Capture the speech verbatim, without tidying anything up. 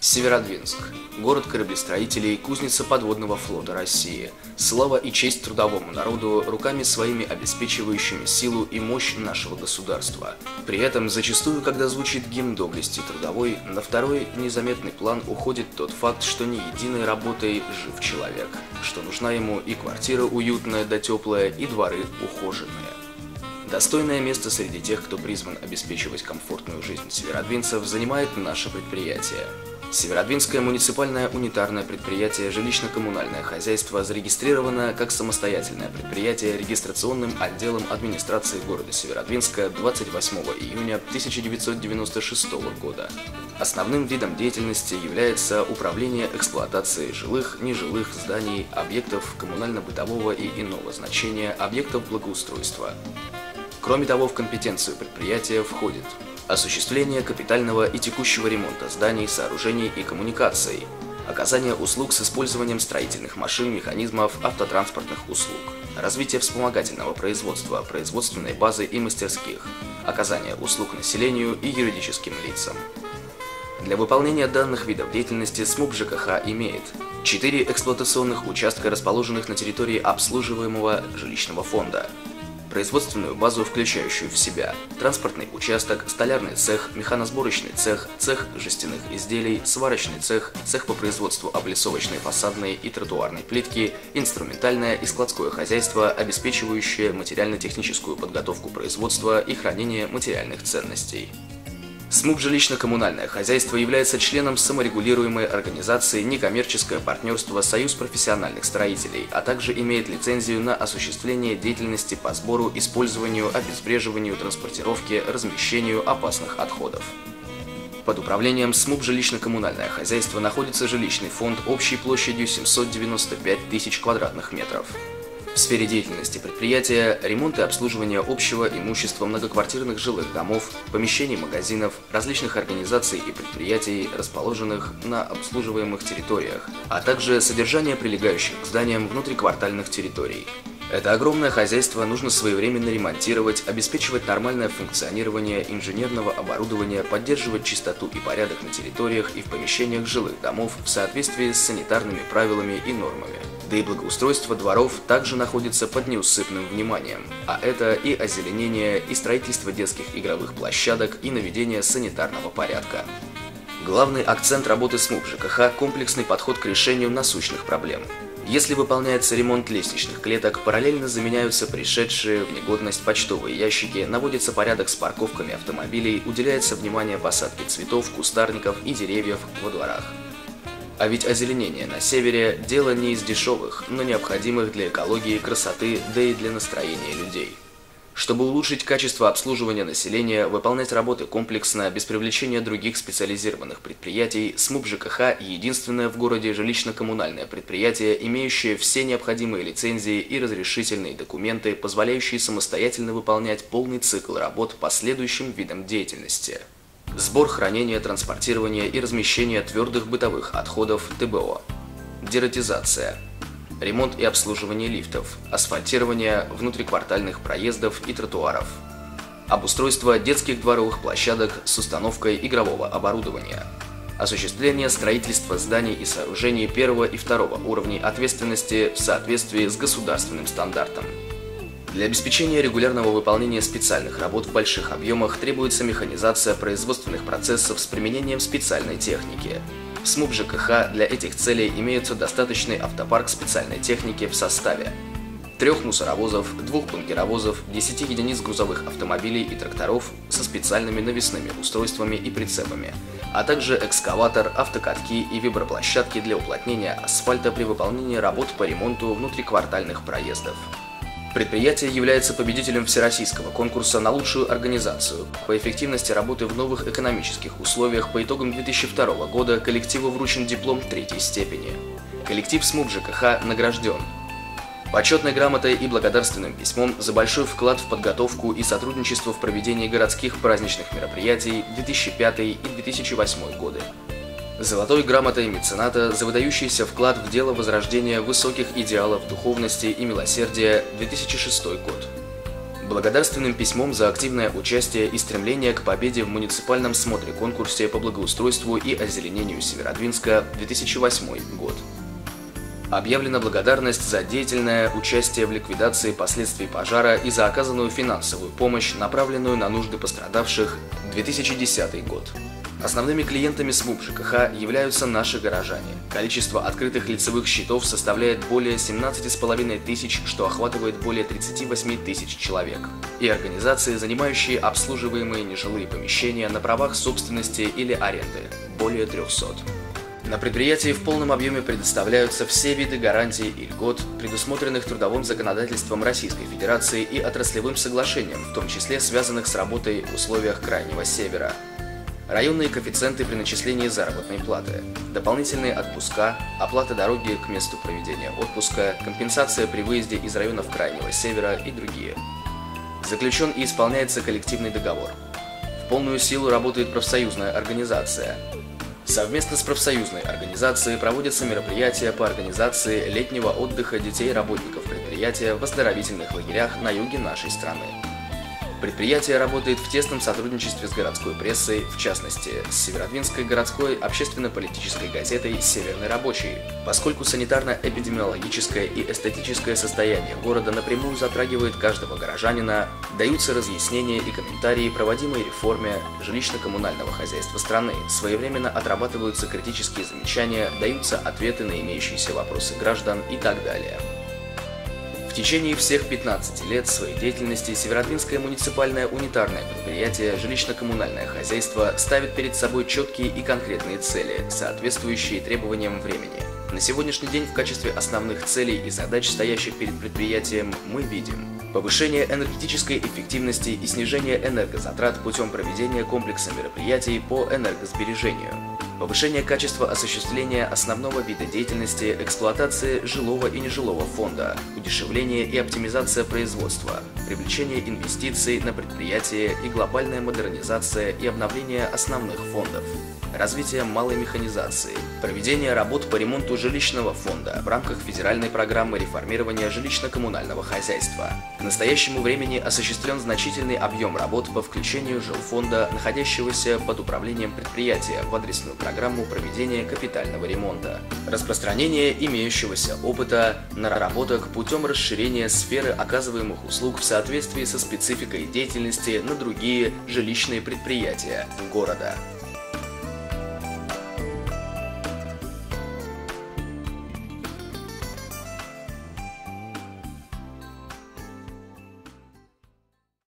Северодвинск. Город кораблестроителей, кузница подводного флота России. Слава и честь трудовому народу, руками своими обеспечивающими силу и мощь нашего государства. При этом, зачастую, когда звучит гимн доблести трудовой, на второй незаметный план уходит тот факт, что не единой работой жив человек, что нужна ему и квартира уютная да теплая, и дворы ухоженные. Достойное место среди тех, кто призван обеспечивать комфортную жизнь северодвинцев, занимает наше предприятие. Северодвинское муниципальное унитарное предприятие «Жилищно-коммунальное хозяйство» зарегистрировано как самостоятельное предприятие регистрационным отделом администрации города Северодвинска двадцать восьмого июня тысяча девятьсот девяносто шестого года. Основным видом деятельности является управление эксплуатацией жилых, нежилых зданий, объектов коммунально-бытового и иного значения, объектов благоустройства. Кроме того, в компетенцию предприятия входит осуществление капитального и текущего ремонта зданий, сооружений и коммуникаций, оказание услуг с использованием строительных машин, механизмов, автотранспортных услуг, развитие вспомогательного производства, производственной базы и мастерских, оказание услуг населению и юридическим лицам. Для выполнения данных видов деятельности СМУП ЖКХ имеет четыре эксплуатационных участка, расположенных на территории обслуживаемого жилищного фонда, производственную базу, включающую в себя транспортный участок, столярный цех, механосборочный цех, цех жестяных изделий, сварочный цех, цех по производству облицовочной, фасадной и тротуарной плитки, инструментальное и складское хозяйство, обеспечивающее материально-техническую подготовку производства и хранение материальных ценностей. СМУП «Жилищно-коммунальное хозяйство» является членом саморегулируемой организации «Некоммерческое партнерство Союз профессиональных строителей», а также имеет лицензию на осуществление деятельности по сбору, использованию, обезвреживанию, транспортировке, размещению опасных отходов. Под управлением СМУП «Жилищно-коммунальное хозяйство» находится жилищный фонд общей площадью семьсот девяносто пять тысяч квадратных метров. В сфере деятельности предприятия ремонт и обслуживание общего имущества многоквартирных жилых домов, помещений магазинов, различных организаций и предприятий, расположенных на обслуживаемых территориях, а также содержание прилегающих к зданиям внутриквартальных территорий. Это огромное хозяйство нужно своевременно ремонтировать, обеспечивать нормальное функционирование инженерного оборудования, поддерживать чистоту и порядок на территориях и в помещениях жилых домов в соответствии с санитарными правилами и нормами. Да и благоустройство дворов также находится под неусыпным вниманием, а это и озеленение, и строительство детских игровых площадок, и наведение санитарного порядка. Главный акцент работы СМУП ЖКХ – комплексный подход к решению насущных проблем. Если выполняется ремонт лестничных клеток, параллельно заменяются пришедшие в негодность почтовые ящики, наводится порядок с парковками автомобилей, уделяется внимание посадке цветов, кустарников и деревьев во дворах. А ведь озеленение на севере – дело не из дешевых, но необходимых для экологии, красоты, да и для настроения людей. Чтобы улучшить качество обслуживания населения, выполнять работы комплексно, без привлечения других специализированных предприятий, СМУП ЖКХ – единственное в городе жилищно-коммунальное предприятие, имеющее все необходимые лицензии и разрешительные документы, позволяющие самостоятельно выполнять полный цикл работ по следующим видам деятельности. Сбор, хранение, транспортирование и размещение твердых бытовых отходов ТБО. Дератизация. Ремонт и обслуживание лифтов. Асфальтирование внутриквартальных проездов и тротуаров. Обустройство детских дворовых площадок с установкой игрового оборудования. Осуществление строительства зданий и сооружений первого и второго уровней ответственности в соответствии с государственным стандартом. Для обеспечения регулярного выполнения специальных работ в больших объемах требуется механизация производственных процессов с применением специальной техники. В СМУП ЖКХ для этих целей имеется достаточный автопарк специальной техники в составе трех мусоровозов, двух бункеровозов, десяти единиц грузовых автомобилей и тракторов со специальными навесными устройствами и прицепами, а также экскаватор, автокатки и виброплощадки для уплотнения асфальта при выполнении работ по ремонту внутриквартальных проездов. Предприятие является победителем всероссийского конкурса на лучшую организацию по эффективности работы в новых экономических условиях. По итогам две тысячи второго года коллективу вручен диплом третьей степени. Коллектив СМУП ЖКХ награжден почетной грамотой и благодарственным письмом за большой вклад в подготовку и сотрудничество в проведении городских праздничных мероприятий две тысячи пятый и две тысячи восьмой годы. Золотой грамотой мецената за выдающийся вклад в дело возрождения высоких идеалов духовности и милосердия две тысячи шестой год. Благодарственным письмом за активное участие и стремление к победе в муниципальном смотре-конкурсе по благоустройству и озеленению Северодвинска две тысячи восьмой год. Объявлена благодарность за деятельное участие в ликвидации последствий пожара и за оказанную финансовую помощь, направленную на нужды пострадавших две тысячи десятый год. Основными клиентами СМУП ЖКХ являются наши горожане. Количество открытых лицевых счетов составляет более семнадцати с половиной тысяч, что охватывает более тридцати восьми тысяч человек. И организации, занимающие обслуживаемые нежилые помещения на правах собственности или аренды – более трёхсот. На предприятии в полном объеме предоставляются все виды гарантий и льгот, предусмотренных трудовым законодательством Российской Федерации и отраслевым соглашением, в том числе связанных с работой в условиях Крайнего Севера. Районные коэффициенты при начислении заработной платы, дополнительные отпуска, оплата дороги к месту проведения отпуска, компенсация при выезде из районов Крайнего Севера и другие. Заключен и исполняется коллективный договор. В полную силу работает профсоюзная организация. Совместно с профсоюзной организацией проводятся мероприятия по организации летнего отдыха детей работников предприятия в оздоровительных лагерях на юге нашей страны. Предприятие работает в тесном сотрудничестве с городской прессой, в частности, с Северодвинской городской общественно-политической газетой «Северный рабочий», поскольку санитарно-эпидемиологическое и эстетическое состояние города напрямую затрагивает каждого горожанина, даются разъяснения и комментарии проводимой реформе жилищно-коммунального хозяйства страны, своевременно отрабатываются критические замечания, даются ответы на имеющиеся вопросы граждан и так далее. В течение всех пятнадцати лет своей деятельности Северодвинское муниципальное унитарное предприятие «Жилищно-коммунальное хозяйство» ставит перед собой четкие и конкретные цели, соответствующие требованиям времени. На сегодняшний день в качестве основных целей и задач, стоящих перед предприятием, мы видим повышение энергетической эффективности и снижение энергозатрат путем проведения комплекса мероприятий по энергосбережению, повышение качества осуществления основного вида деятельности эксплуатации жилого и нежилого фонда, удешевление и оптимизация производства, привлечение инвестиций на предприятие и глобальная модернизация и обновление основных фондов, развитие малой механизации, проведение работ по ремонту жилищного фонда в рамках федеральной программы реформирования жилищно-коммунального хозяйства. К настоящему времени осуществлен значительный объем работ по включению жилфонда, находящегося под управлением предприятия, в адресную программу проведения капитального ремонта, распространение имеющегося опыта наработок путем расширения сферы оказываемых услуг в соответствии со спецификой деятельности на другие жилищные предприятия города.